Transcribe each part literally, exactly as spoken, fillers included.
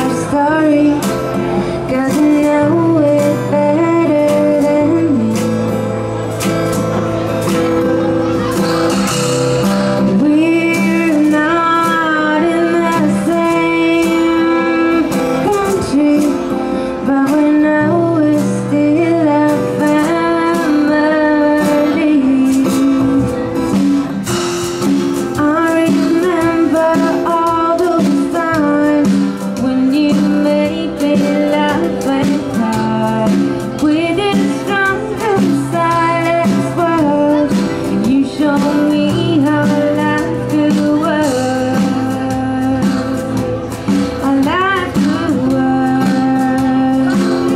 life story, 'cause you know it better than me. We're not in the same country, but we know we're still a family. I remember all those times when you made me laugh and cry with your strong and silent words. You showed me how life could work. How life could work.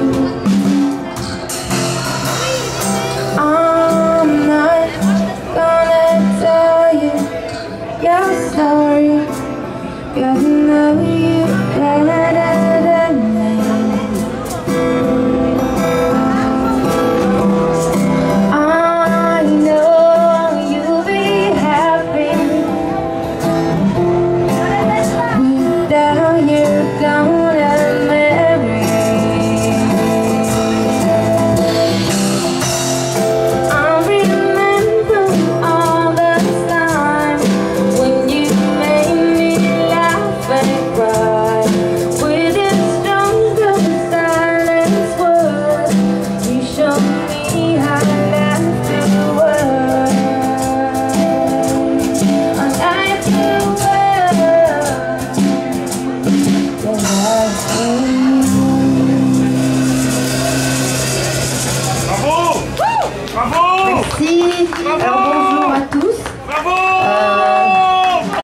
I'm not gonna tell you your story, 'cause I know you better than me. I know you'll be happy without you're gonna marry. I remember all the time when you made me laugh and cry with your strong and silent words. You showed me how life could work. How life could work. Yeah, life could Bravo! Bravo! work. Merci. Alors bonjour.